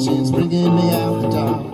patience bringing me out the dark.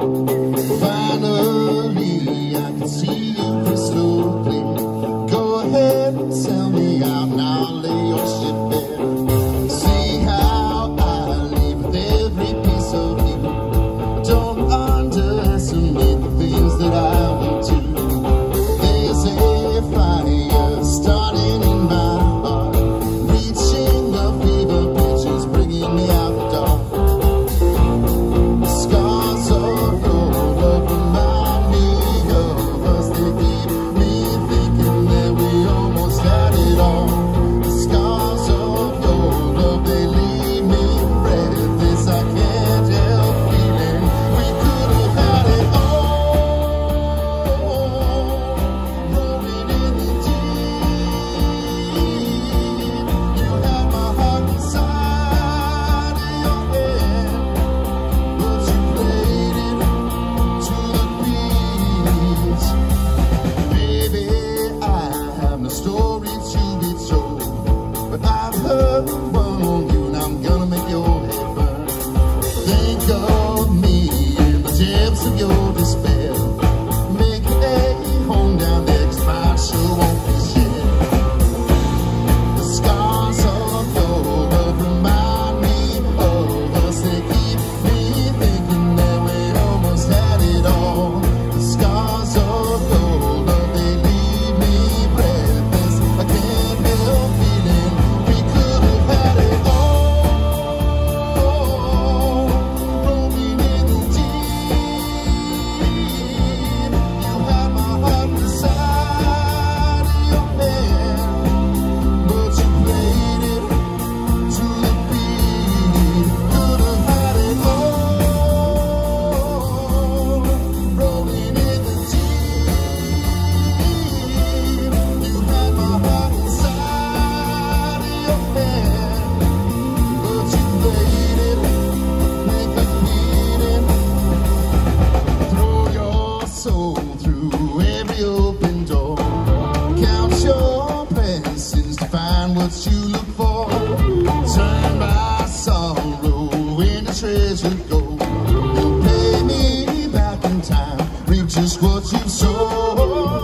Finally, I can see you crystal clear. Go ahead and sell me out, and I'll lay your ship bare. See how I leave with every piece of you. Don't underestimate the things that I will do. There's a fire starting in my heart, reaching the fever pitch, is bringing me out the dark. The scars of your love remind me of us. They keep me thinking that we almost had it all. The scars of your love, they leave me breathless. I can't help feeling we could have had it all. Rolling in the deep, you had my heart inside of your hand, but you played it to the beat. Baby, I have no story to be told, but I've heard one on you, and I'm gonna make your head burn. Think of me in the depths of your despair. Make a home down there, 'cause my sure won't be shared. The scars of your love remind me of us. They keep me thinking that we almost had it all. The scars of your love, they leave me breathless. I can't help feeling we could have had it all. Rolling in the deep, you had my heart inside of your hand, but you played it to the beat. Could have had it all. Rolling in the deep, you had my heart inside of your hand, but you played it, make a beating. Throw your soul through every open door. Count your blessings to find what you look for. Turn my sorrow into treasure gold. You'll pay me back in time, reap just what you've sown.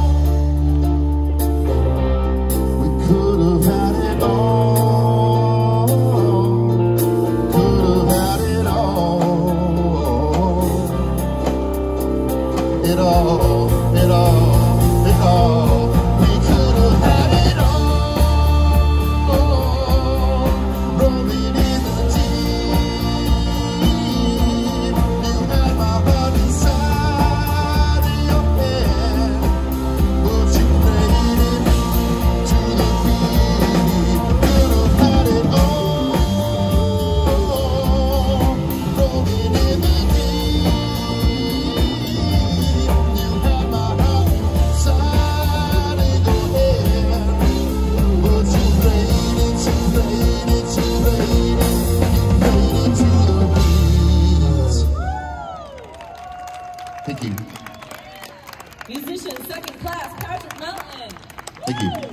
We could have had it all. Could have had it all. It all, it all, it all. We could have had it all. Rolling in the deep, you had my heart inside of your hand, but you played it to the beat. Could have had it all. Rolling in the deep, you had my heart inside of your hand, but you played it, you played it, you played it, you played it to the beat. Thank you. Musician, second class, Patrick Melton. Thank you. Woo!